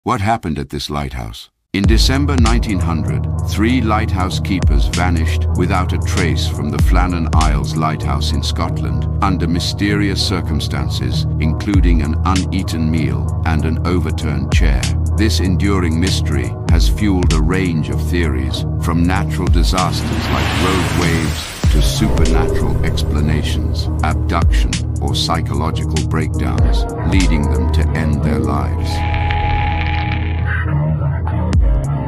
What happened at this lighthouse? In December 1900, 3 lighthouse keepers vanished without a trace from the Flannan Isles lighthouse in Scotland under mysterious circumstances, including an uneaten meal and an overturned chair. This enduring mystery has fueled a range of theories, from natural disasters like rogue waves to supernatural explanations, abduction, or psychological breakdowns, leading them to end their lives.